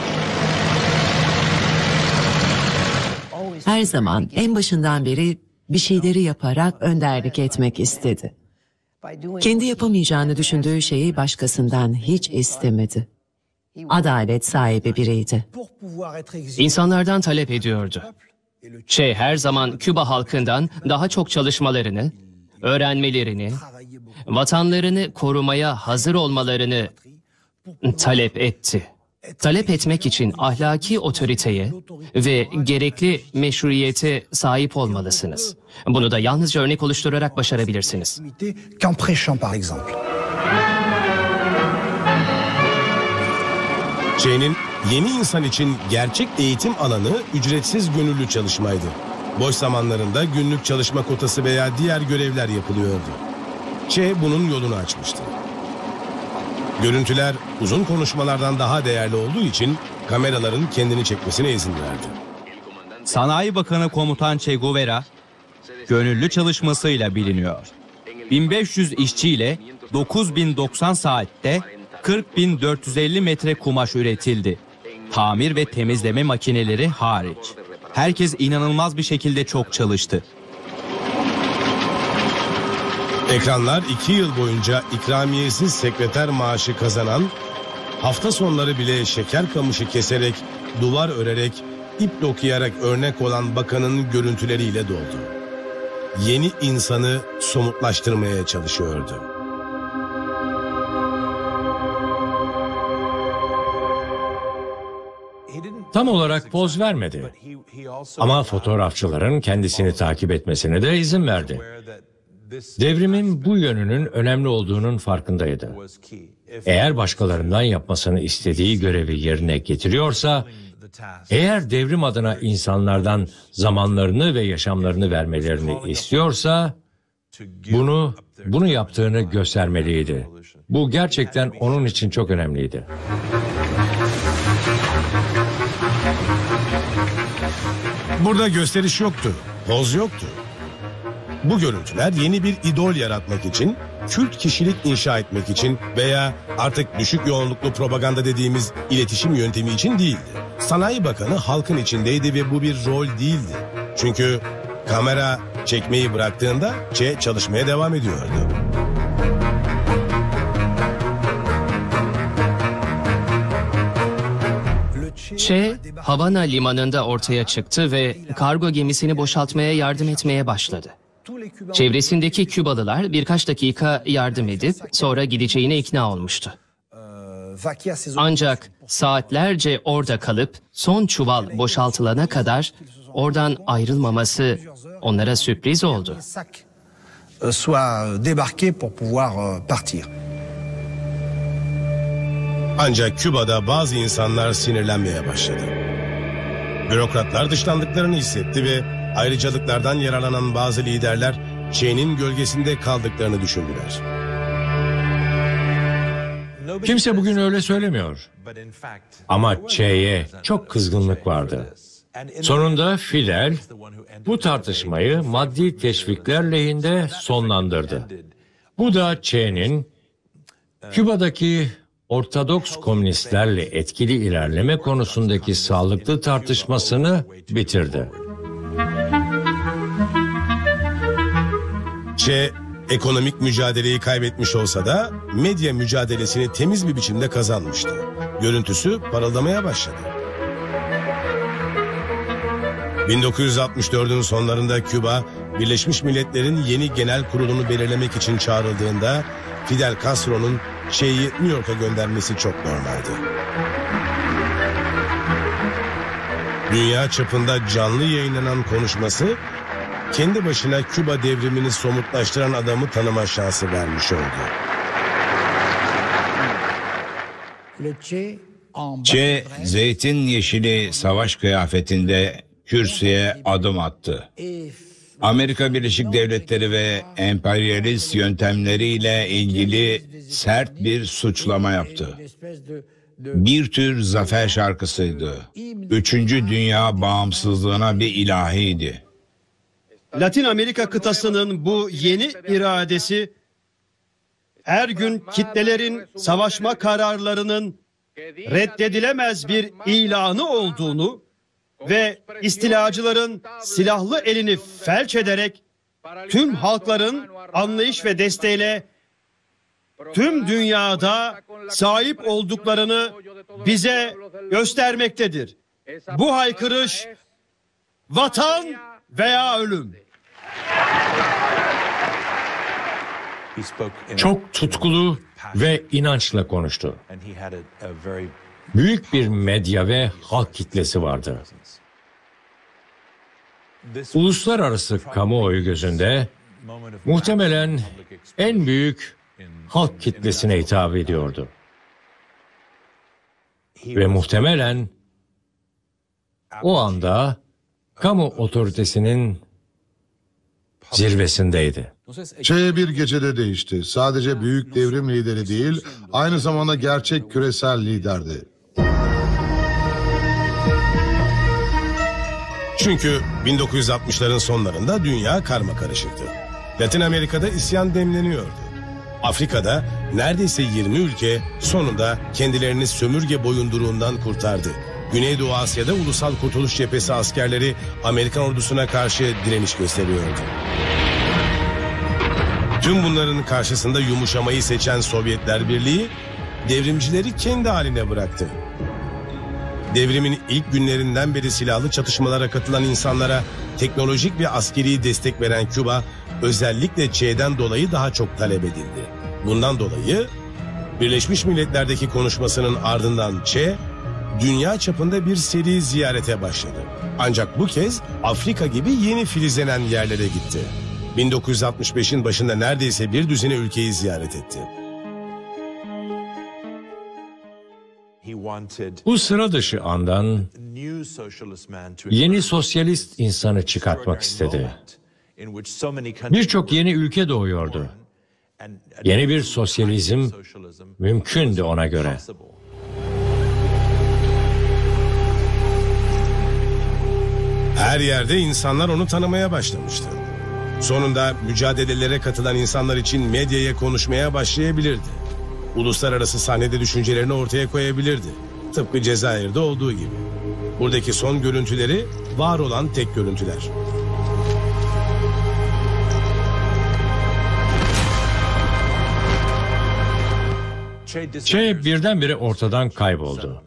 Her zaman en başından beri bir şeyleri yaparak önderlik etmek istedi. Kendi yapamayacağını düşündüğü şeyi başkasından hiç istemedi. Adalet sahibi biriydi. İnsanlardan talep ediyordu. Che her zaman Küba halkından daha çok çalışmalarını, öğrenmelerini, vatanlarını korumaya hazır olmalarını talep etti. Talep etmek için ahlaki otoriteye ve gerekli meşruiyete sahip olmalısınız. Bunu da yalnızca örnek oluşturarak başarabilirsiniz. Che'nin yeni insan için gerçek eğitim alanı ücretsiz gönüllü çalışmaydı. Boş zamanlarında günlük çalışma kotası veya diğer görevler yapılıyordu. Che bunun yolunu açmıştı. Görüntüler uzun konuşmalardan daha değerli olduğu için kameraların kendini çekmesine izin verdi. Sanayi Bakanı Komutan Che Guevara gönüllü çalışmasıyla biliniyor. 1500 işçiyle 9090 saatte 40.450 metre kumaş üretildi. Tamir ve temizleme makineleri hariç. Herkes inanılmaz bir şekilde çok çalıştı. Ekranlar 2 yıl boyunca ikramiyesiz sekreter maaşı kazanan, hafta sonları bile şeker kamışı keserek, duvar örerek, ip dokuyarak örnek olan bakanın görüntüleriyle doldu. Yeni insanı somutlaştırmaya çalışıyordu. Tam olarak poz vermedi. Ama fotoğrafçıların kendisini takip etmesine de izin verdi. Devrimin bu yönünün önemli olduğunun farkındaydı. Eğer başkalarından yapmasını istediği görevi yerine getiriyorsa, eğer devrim adına insanlardan zamanlarını ve yaşamlarını vermelerini istiyorsa, bunu yaptığını göstermeliydi. Bu gerçekten onun için çok önemliydi. Burada gösteriş yoktu, poz yoktu. Bu görüntüler yeni bir idol yaratmak için, kült kişilik inşa etmek için veya artık düşük yoğunluklu propaganda dediğimiz iletişim yöntemi için değildi. Sanayi Bakanı halkın içindeydi ve bu bir rol değildi. Çünkü kamera çekmeyi bıraktığında Che çalışmaya devam ediyordu. Che, Havana limanında ortaya çıktı ve kargo gemisini boşaltmaya yardım etmeye başladı. Çevresindeki Kübalılar birkaç dakika yardım edip sonra gideceğine ikna olmuştu. Ancak saatlerce orada kalıp son çuval boşaltılana kadar oradan ayrılmaması onlara sürpriz oldu. Ancak Küba'da bazı insanlar sinirlenmeye başladı. Bürokratlar dışlandıklarını hissetti ve ayrıcalıklardan yararlanan bazı liderler Che'nin gölgesinde kaldıklarını düşündüler. Kimse bugün öyle söylemiyor. Ama Che'ye çok kızgınlık vardı. Sonunda Fidel bu tartışmayı maddi teşvikler lehinde sonlandırdı. Bu da Che'nin Küba'daki Ortodoks komünistlerle etkili ilerleme konusundaki sağlıklı tartışmasını bitirdi. Che ekonomik mücadeleyi kaybetmiş olsa da medya mücadelesini temiz bir biçimde kazanmıştı. Görüntüsü parıldamaya başladı. 1964'ün sonlarında Küba, Birleşmiş Milletler'in yeni genel kurulunu belirlemek için çağrıldığında Fidel Castro'nun Che'yi New York'a göndermesi çok normaldi. Dünya çapında canlı yayınlanan konuşması, kendi başına Küba devrimini somutlaştıran adamı tanıma şansı vermiş oldu. Che, zeytin yeşili savaş kıyafetinde kürsüye adım attı. Amerika Birleşik Devletleri ve emperyalist yöntemleriyle ilgili sert bir suçlama yaptı. Bir tür zafer şarkısıydı. 3. Dünya bağımsızlığına bir ilahiydi. Latin Amerika kıtasının bu yeni iradesi, her gün kitlelerin savaşma kararlarının reddedilemez bir ilanı olduğunu ve istilacıların silahlı elini felç ederek tüm halkların anlayış ve desteğiyle tüm dünyada sahip olduklarını bize göstermektedir. Bu haykırış vatan veya ölüm. Çok tutkulu ve inançla konuştu. Büyük bir medya ve halk kitlesi vardı. Uluslararası kamuoyu gözünde muhtemelen en büyük halk kitlesine hitap ediyordu. Ve muhtemelen o anda kamu otoritesinin zirvesindeydi. Che bir gecede değişti. Sadece büyük devrim lideri değil, aynı zamanda gerçek küresel liderdi. Çünkü 1960'ların sonlarında dünya karmakarışıktı. Latin Amerika'da isyan demleniyordu. Afrika'da neredeyse 20 ülke sonunda kendilerini sömürge boyunduruğundan kurtardı. Güneydoğu Asya'da Ulusal Kurtuluş Cephesi askerleri Amerikan ordusuna karşı direniş gösteriyordu. Tüm bunların karşısında yumuşamayı seçen Sovyetler Birliği devrimcileri kendi haline bıraktı. Devrimin ilk günlerinden beri silahlı çatışmalara katılan insanlara teknolojik ve askeri destek veren Küba, özellikle Che'den dolayı daha çok talep edildi. Bundan dolayı Birleşmiş Milletler'deki konuşmasının ardından Che, dünya çapında bir seri ziyarete başladı. Ancak bu kez Afrika gibi yeni filizlenen yerlere gitti. 1965'in başında neredeyse bir düzine ülkeyi ziyaret etti. Bu sıra dışı andan yeni sosyalist insanı çıkartmak istedi. Birçok yeni ülke doğuyordu. Yeni bir sosyalizm mümkündü ona göre. Her yerde insanlar onu tanımaya başlamıştı. Sonunda mücadelelere katılan insanlar için medyaya konuşmaya başlayabilirdi. Uluslararası sahnede düşüncelerini ortaya koyabilirdi. Tıpkı Cezayir'de olduğu gibi. Buradaki son görüntüleri var olan tek görüntüler. Che birdenbire ortadan kayboldu.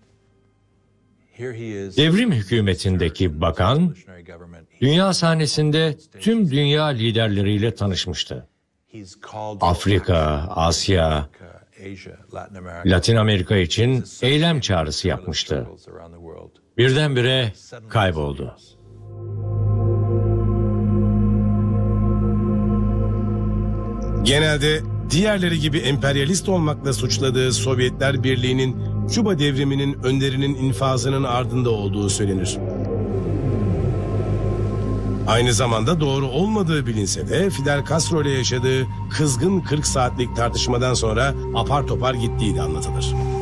Devrim hükümetindeki bakan, dünya sahnesinde tüm dünya liderleriyle tanışmıştı. Afrika, Asya, Latin Amerika için eylem çağrısı yapmıştı. Birdenbire kayboldu. Genelde diğerleri gibi emperyalist olmakla suçladığı Sovyetler Birliği'nin Küba devriminin önderinin infazının ardında olduğu söylenir. Aynı zamanda doğru olmadığı bilinse de Fidel Castro ile yaşadığı kızgın 40 saatlik tartışmadan sonra apar topar gittiği de anlatılır.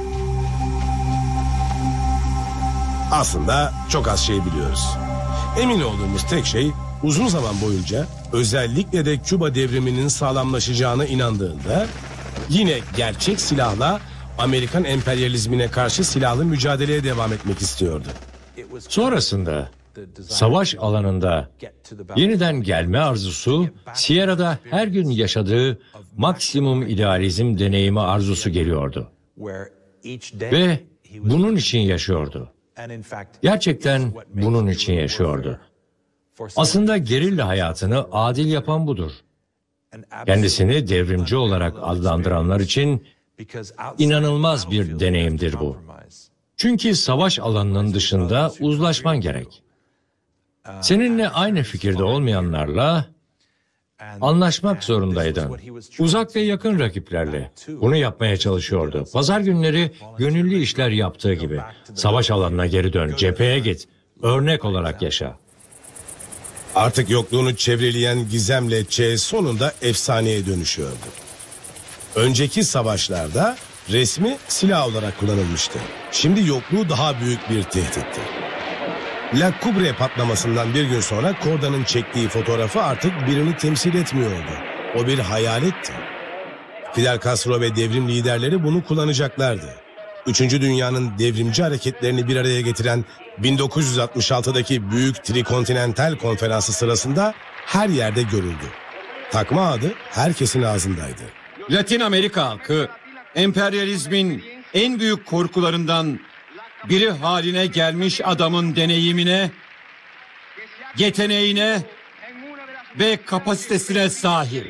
Aslında çok az şey biliyoruz. Emin olduğumuz tek şey uzun zaman boyunca özellikle de Küba devriminin sağlamlaşacağına inandığında yine gerçek silahla Amerikan emperyalizmine karşı silahlı mücadeleye devam etmek istiyordu. Sonrasında savaş alanında yeniden gelme arzusu, Sierra'da her gün yaşadığı maksimum idealizm deneyimi arzusu geliyordu. Ve bunun için yaşıyordu. Gerçekten bunun için yaşıyordu. Aslında gerilla hayatını adil yapan budur. Kendisini devrimci olarak adlandıranlar için inanılmaz bir deneyimdir bu. Çünkü savaş alanının dışında uzlaşman gerek. Seninle aynı fikirde olmayanlarla anlaşmak zorundaydın. Uzak ve yakın rakiplerle. Bunu yapmaya çalışıyordu. Pazar günleri gönüllü işler yaptığı gibi. Savaş alanına geri dön, cepheye git. Örnek olarak yaşa. Artık yokluğunu çevreleyen gizemle Che sonunda efsaneye dönüşüyordu. Önceki savaşlarda resmi silah olarak kullanılmıştı. Şimdi yokluğu daha büyük bir tehditti. La Cubre patlamasından bir gün sonra Corda'nın çektiği fotoğrafı artık birini temsil etmiyordu. O bir hayaletti. Fidel Castro ve devrim liderleri bunu kullanacaklardı. Üçüncü Dünya'nın devrimci hareketlerini bir araya getiren 1966'daki Büyük Trikontinental Konferansı sırasında her yerde görüldü. Takma adı herkesin ağzındaydı. Latin Amerika halkı emperyalizmin en büyük korkularından biri haline gelmiş adamın deneyimine, yeteneğine ve kapasitesine sahip.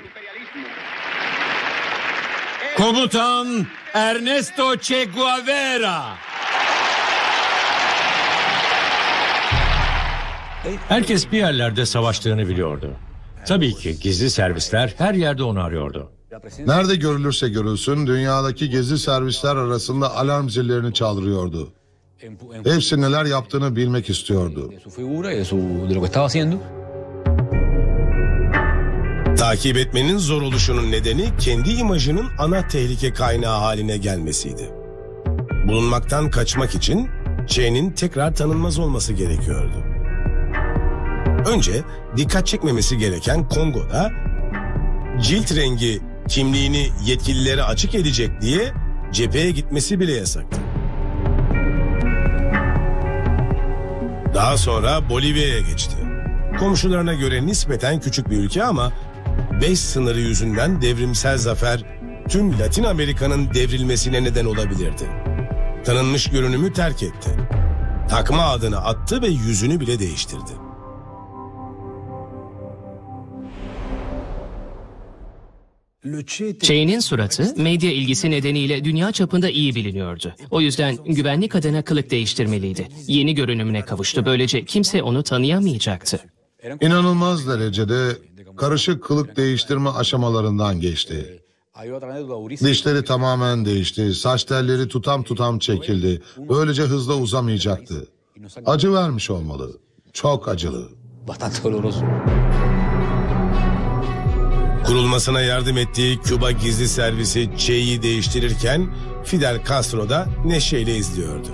Komutan Ernesto Che Guevara. Herkes bir yerlerde savaştığını biliyordu. Tabii ki gizli servisler her yerde onu arıyordu. Nerede görülürse görülsün dünyadaki gizli servisler arasında alarm zillerini çaldırıyordu. Hepsi neler yaptığını bilmek istiyordu. Takip etmenin zor oluşunun nedeni kendi imajının ana tehlike kaynağı haline gelmesiydi. Bulunmaktan kaçmak için Che'nin tekrar tanınmaz olması gerekiyordu. Önce dikkat çekmemesi gereken Kongo'da cilt rengi kimliğini yetkililere açık edecek diye cepheye gitmesi bile yasaktı. Daha sonra Bolivya'ya geçti. Komşularına göre nispeten küçük bir ülke ama 5 sınırı yüzünden devrimsel zafer tüm Latin Amerika'nın devrilmesine neden olabilirdi. Tanınmış görünümü terk etti. Takma adını attı ve yüzünü bile değiştirdi. Che'nin suratı medya ilgisi nedeniyle dünya çapında iyi biliniyordu. O yüzden güvenlik adına kılık değiştirmeliydi. Yeni görünümüne kavuştu. Böylece kimse onu tanıyamayacaktı. İnanılmaz derecede karışık kılık değiştirme aşamalarından geçti. Dişleri tamamen değişti, saç telleri tutam çekildi. Böylece hızla uzamayacaktı. Acı vermiş olmalı. Çok acılı. Kurulmasına yardım ettiği Küba gizli servisi Che'yi değiştirirken Fidel Castro da neşeyle izliyordu.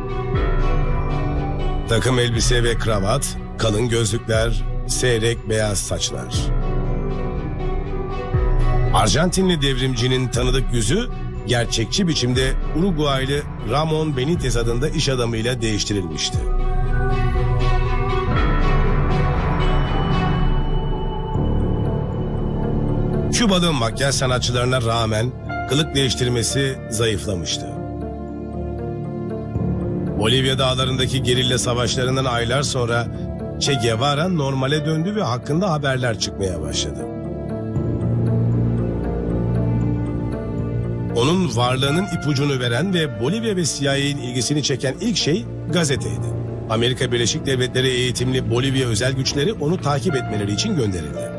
Takım elbise ve kravat, kalın gözlükler, seyrek beyaz saçlar. Arjantinli devrimcinin tanıdık yüzü gerçekçi biçimde Uruguaylı Ramon Benitez adında iş adamıyla değiştirilmişti. Kübalı makyaj sanatçılarına rağmen kılık değiştirmesi zayıflamıştı. Bolivya dağlarındaki gerilla savaşlarından aylar sonra Che Guevara normale döndü ve hakkında haberler çıkmaya başladı. Onun varlığının ipucunu veren ve Bolivya ve CIA'nin ilgisini çeken ilk şey gazeteydi. Amerika Birleşik Devletleri eğitimli Bolivya özel güçleri onu takip etmeleri için gönderildi.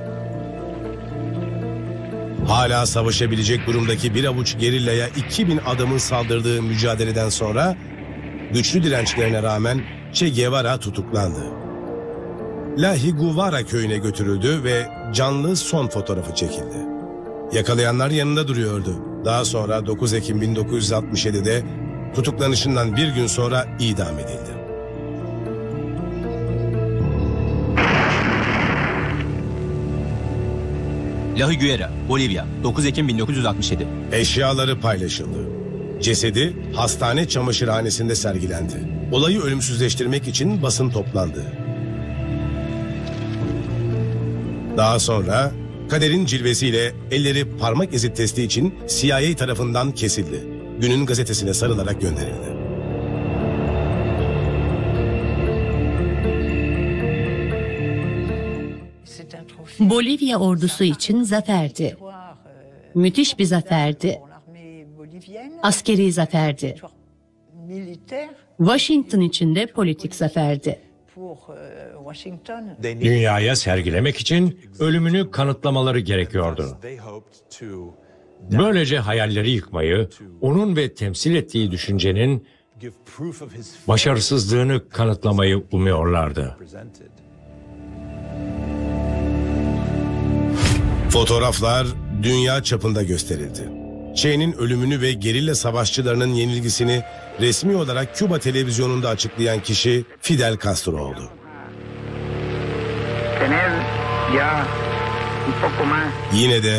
Hala savaşabilecek durumdaki bir avuç gerillaya 2000 adamın saldırdığı mücadeleden sonra güçlü dirençlerine rağmen Che Guevara tutuklandı. La Higuara köyüne götürüldü ve canlı son fotoğrafı çekildi. Yakalayanlar yanında duruyordu. Daha sonra 9 Ekim 1967'de tutuklanışından bir gün sonra idam edildi. La Higuera, Bolivya, 9 Ekim 1967. Eşyaları paylaşıldı. Cesedi hastane çamaşırhanesinde sergilendi. Olayı ölümsüzleştirmek için basın toplandı. Daha sonra kaderin cilvesiyle elleri parmak izi testi için CIA tarafından kesildi. Günün gazetesine sarılarak gönderildi. Bolivya ordusu için zaferdi. Müthiş bir zaferdi. Askeri zaferdi. Washington için de politik zaferdi. Dünyaya sergilemek için ölümünü kanıtlamaları gerekiyordu. Böylece hayalleri yıkmayı, onun ve temsil ettiği düşüncenin başarısızlığını kanıtlamayı umuyorlardı. Fotoğraflar dünya çapında gösterildi. Che'nin ölümünü ve gerilla savaşçılarının yenilgisini resmi olarak Küba televizyonunda açıklayan kişi Fidel Castro oldu. Yine de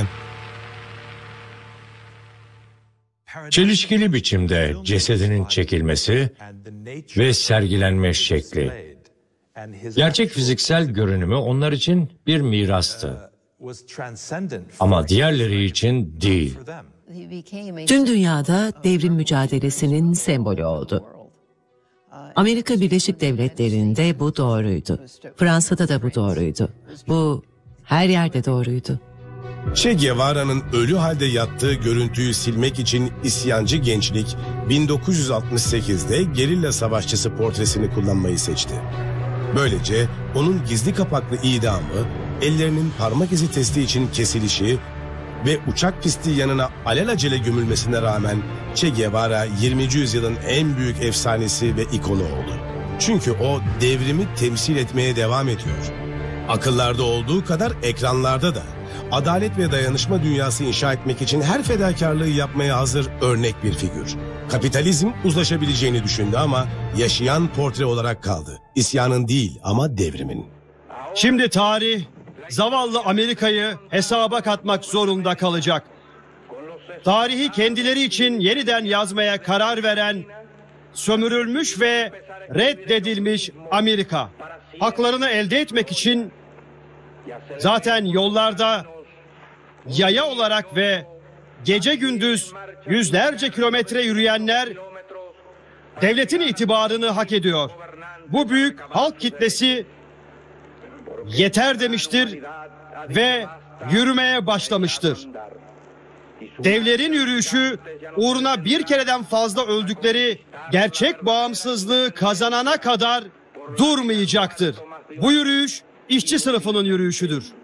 Çelişkili biçimde cesedinin çekilmesi ve sergilenme şekli. Gerçek fiziksel görünümü onlar için bir mirastı. Ama diğerleri için değil. Tüm dünyada devrim mücadelesinin sembolü oldu. Amerika Birleşik Devletleri'nde bu doğruydu. Fransa'da da bu doğruydu. Bu her yerde doğruydu. Che Guevara'nın ölü halde yattığı görüntüyü silmek için isyancı gençlik 1968'de gerilla savaşçısı portresini kullanmayı seçti. Böylece onun gizli kapaklı idamı, ellerinin parmak izi testi için kesilişi ve uçak pisti yanına alelacele gömülmesine rağmen Che Guevara 20. yüzyılın en büyük efsanesi ve ikonu oldu. Çünkü o devrimi temsil etmeye devam ediyor. Akıllarda olduğu kadar ekranlarda da adalet ve dayanışma dünyası inşa etmek için her fedakarlığı yapmaya hazır örnek bir figür. Kapitalizm uzlaşabileceğini düşündü ama yaşayan portre olarak kaldı. İsyanın değil ama devrimin. Şimdi tarih zavallı Amerika'yı hesaba katmak zorunda kalacak. Tarihi kendileri için yeniden yazmaya karar veren, sömürülmüş ve reddedilmiş Amerika. Haklarını elde etmek için zaten yollarda yaya olarak ve gece gündüz yüzlerce kilometre yürüyenler devletin itibarını hak ediyor. Bu büyük halk kitlesi yeter demiştir ve yürümeye başlamıştır. Devlerin yürüyüşü uğruna bir kereden fazla öldükleri gerçek bağımsızlığı kazanana kadar durmayacaktır. Bu yürüyüş işçi sınıfının yürüyüşüdür.